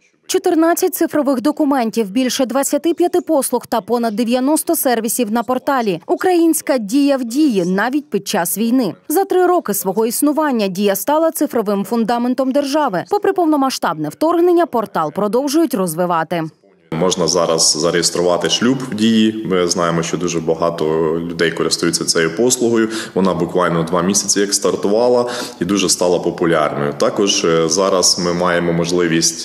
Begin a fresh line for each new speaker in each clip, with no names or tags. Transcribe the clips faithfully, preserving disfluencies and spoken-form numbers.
чотирнадцять цифрових документів, більше двадцяти п'яти послуг та понад дев'яносто сервісів на порталі. Українська «Дія в дії» навіть під час війни. За три роки свого існування «Дія» стала цифровим фундаментом держави. Попри повномасштабне вторгнення, портал продовжують розвивати.
Можна зараз зареєструвати шлюб в Дії. Ми знаємо, що дуже багато людей користуються цією послугою. Вона буквально два місяці як стартувала і дуже стала популярною. Також зараз ми маємо можливість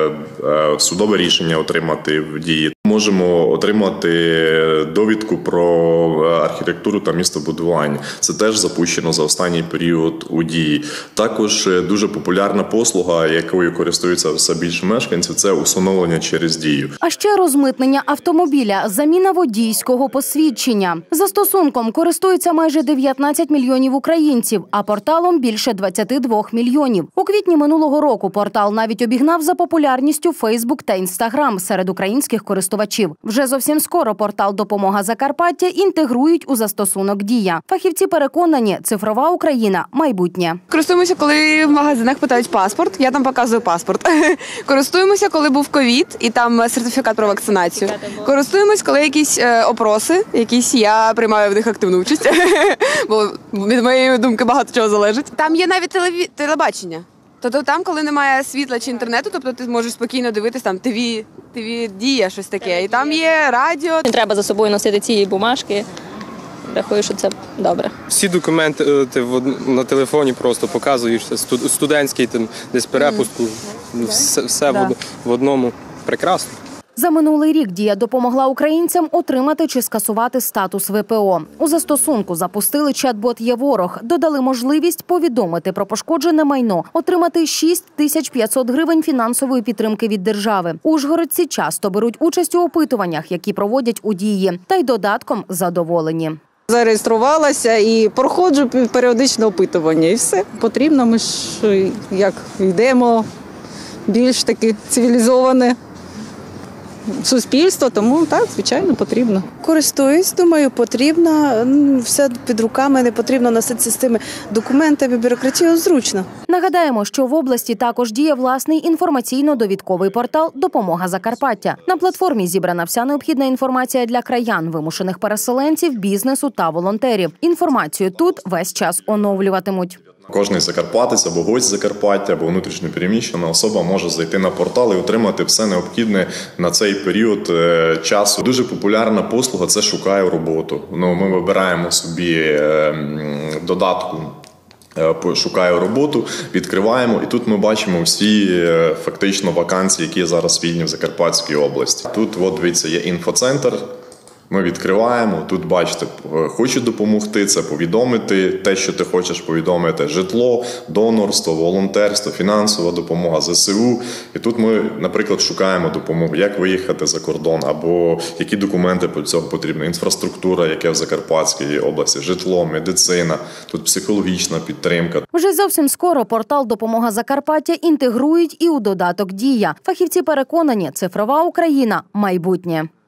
судове рішення отримати в Дії. Можемо отримати довідку про архітектуру та містобудування. Це теж запущено за останній період у Дії. Також дуже популярна послуга, якою користуються все більше мешканців, це усиновлення через Дію.
А ще розмитнення автомобіля, заміна водійського посвідчення. Застосунком користуються майже дев'ятнадцять мільйонів українців, а порталом – більше двадцяти двох мільйонів. У квітні минулого року портал навіть обігнав за популярністю Фейсбук та Інстаграм серед українських користувачів. Вже зовсім скоро портал «Допомога Закарпаття» інтегрують у застосунок «Дія». Фахівці переконані, цифрова Україна – майбутнє.
Користуємося, коли в магазинах питають паспорт, я там показую паспорт. Користуємося, коли був ковід і там сертифікат про вакцинацію. Користуємось, коли якісь опроси, якісь я приймаю в них активну участь, бо від моєї думки багато чого залежить. Там є навіть телеві... телебачення. Тобто там, коли немає світла чи інтернету, тобто ти можеш спокійно дивитись там ТВ, ТВ Дія, щось таке. І там є радіо.
Не треба за собою носити ці бумажки. Рахую, що це добре.
Всі документи ти на телефоні просто показуєш, студентський, там, десь перепустку, mm. все, все да. в одному. Прекрасно.
За минулий рік «Дія» допомогла українцям отримати чи скасувати статус ВПО. У застосунку запустили чат-бот «Є ворог», додали можливість повідомити про пошкоджене майно, отримати шість тисяч п'ятсот гривень фінансової підтримки від держави. Ужгородці часто беруть участь у опитуваннях, які проводять у «Дії», та й додатком задоволені.
Зареєструвалася і проходжу періодичне опитування. І все. Потрібно, ми ж як йдемо більш таки цивілізоване суспільство, тому так, звичайно, потрібно.
Користуюсь, думаю, потрібно. Все під руками, не потрібно носитися з цими документами, бюрократією, зручно.
Нагадаємо, що в області також діє власний інформаційно-довідковий портал «Допомога Закарпаття». На платформі зібрана вся необхідна інформація для краян, вимушених переселенців, бізнесу та волонтерів. Інформацію тут весь час оновлюватимуть.
Кожний закарпатець або гость Закарпаття, або внутрішньо переміщена особа може зайти на портал і отримати все необхідне на цей період часу. Дуже популярна послуга – це «Шукаю роботу». Ну, ми вибираємо собі додатку «Шукаю роботу», відкриваємо, і тут ми бачимо всі фактично вакансії, які зараз вільні в Закарпатській області. Тут, от, дивіться, є інфоцентр. Ми відкриваємо, тут, бачите, хочу допомогти, це повідомити те, що ти хочеш повідомити, житло, донорство, волонтерство, фінансова допомога, ЗСУ. І тут ми, наприклад, шукаємо допомогу, як виїхати за кордон, або які документи для цього потрібні, інфраструктура, яка в Закарпатській області, житло, медицина, тут психологічна підтримка.
Вже зовсім скоро портал «Допомога Закарпаття» інтегрують і у додаток «Дія». Фахівці переконані, цифрова Україна – майбутнє.